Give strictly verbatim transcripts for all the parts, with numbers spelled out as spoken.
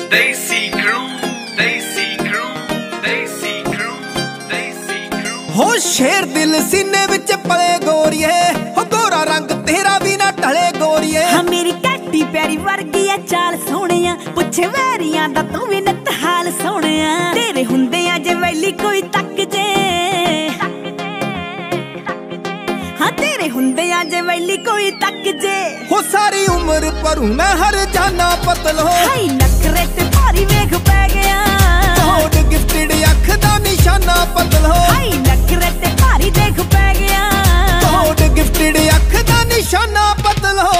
देसी क्रू, देसी क्रू, देसी क्रू, देसी क्रू। हो शेर दिल सीने विच पले गोरिए, हो गोरा रंग तेरा भी ना टले गोरिए। हाँ मेरी काटी प्यारी वर्गी है चाल सोहणिया, पुछे वैरियां दा तू भी नत हाल सोहणिया। तेरे हुंदे आ जे वैली कोई तक जे, हाँ तेरे हुंदे आ जे वैली कोई तक जे। हो सारी उम्र परू मैं हर जाना पतल हो, हाई नखरे ते भारी वेख पै गया। गॉड गिफ्टेड अख दा निशाना पतल हो, हाई नखरे ते भारी देख पै गया। गॉड गिफ्टेड अख दा निशाना पतल हो।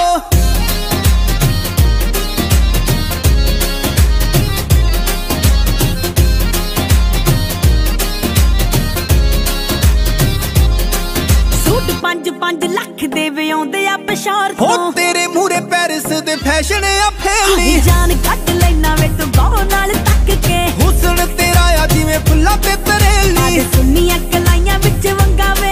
पंज पंज लख दे वे आउंदे आ पशार तो। हो तेरे मूरे पेरिस दे फैशन आ फैली, जान कट लेना वे तू गौ नाल तक के। हुस्न तेरा आ जिवें फुल्ला ते तरेली, आगे सुन्नियां कलाइयां विच वंगावे,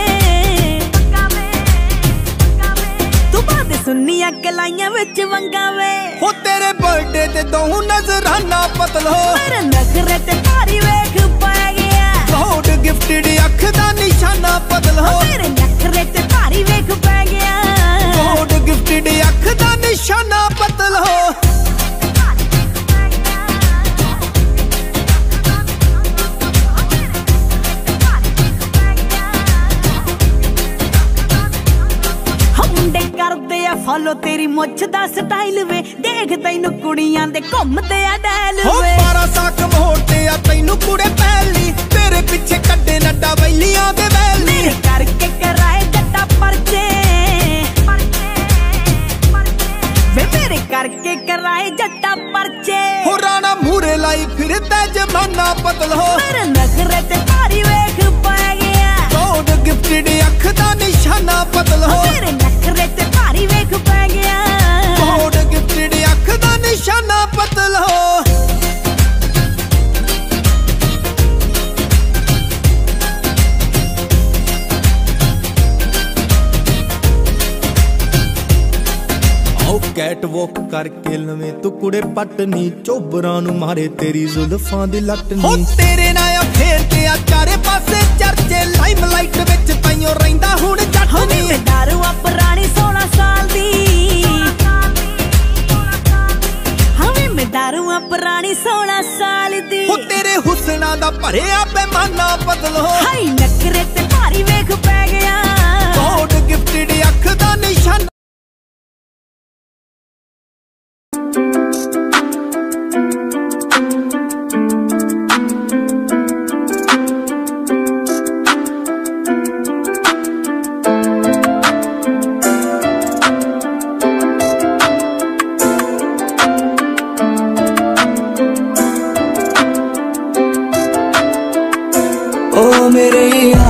तू बादे सुन्नियां कलाइयां विच वंगावे। हो तेरे बर्थडे ते दो नजराना पतल हो, मेरे नखरे ते भारी वेख पै गया। गॉड गिफ्टेड अख दा निशाना पतल हो, मेरे नखरे ते भारी वेख पै गया। गॉड गिफ्टेड अख दा निशाना पतल हो। करदे आ फॉलो तेरी मुछ दा स्टाइल वे, देख तैनू कुड़ियां दे घुमदे आ डैल वे। हो बारा साक मोड़ते आ तैनू कुड़े पहली, तेरे पीछे कड्डे नड्डा वैलियां दे वैली। मेरे करके कराए जट्टा परचे, वे मेरे करके कराए जट्टा परचे। हो राणा मूरे लाई फिरदा जमाना पतल हो, मेरे नखरे ते भारी वेख पै गया। गॉड गिफ्टेड अख दा निशाना पतल हो, मेरे नखरे ते भारी वेख पै गया। गॉड गिफ्टेड अख दा निशाना पतल हो। कैट वॉक करके लवे तू कुड़े पटनी, चोबरां नू मारे तेरी जुल्फां दी लटनी। हो तेरे नाल फेर के आ चारे पासे चर्चे, लाइमलाइट विच ताइयों रहिंदा हुण जटनी। मैं दारू आ पुरानी सोलह साल दी, हमें मैं दारू आ पुरानी सोलह साल दी। हो तेरे हुस्ना दा भरिया पैमाना पतल हो, हाई नखरे ते भारी वेख पै गया। गॉड गिफ्टेड अख दा निशाना। ओ मेरे